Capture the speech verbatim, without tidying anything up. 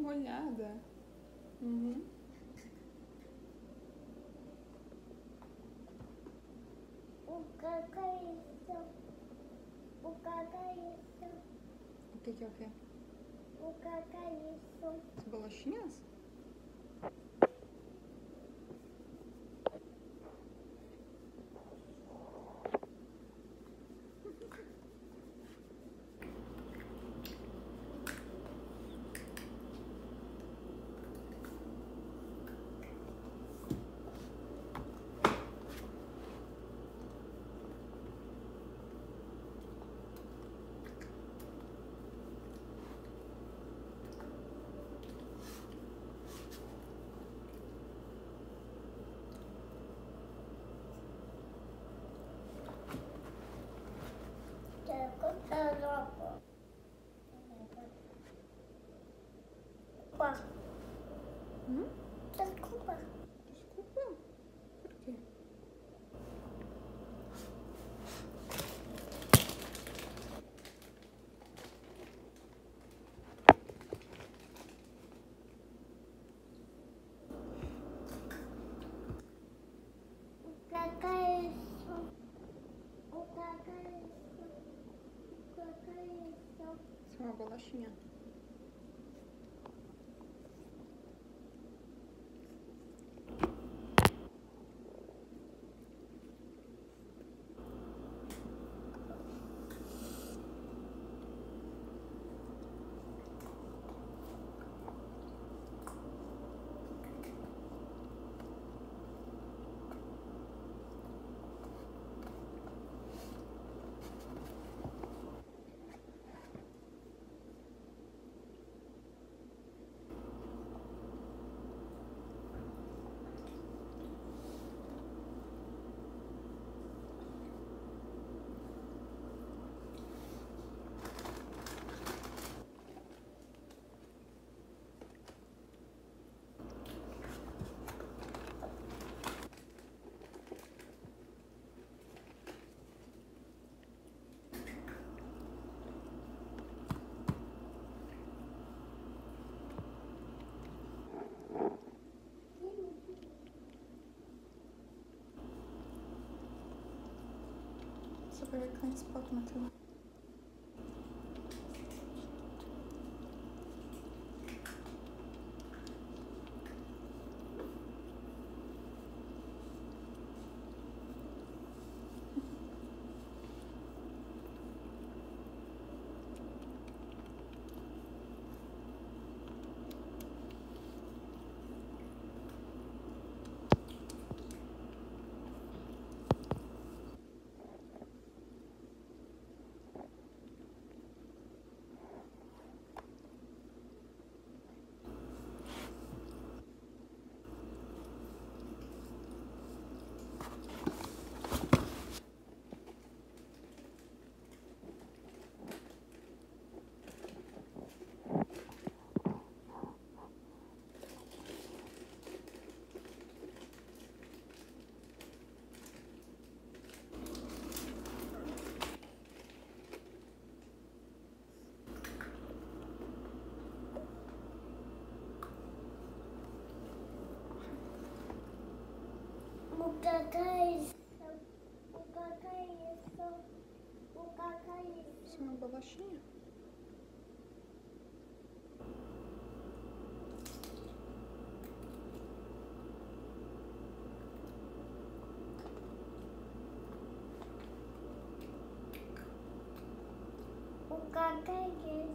molhada. Uhum. O que é isso? O que é isso? O que que é o quê? O que é isso? As bolachinhas? Desculpa. Hum? Desculpa. Desculpa. Por quê? O que é isso? O que é isso? O que é isso? Isso é uma bolachinha. It's a very clean spot, Matilda. O que é isso? O que é isso? O que é isso? Isso é uma bolachinha. O que é isso?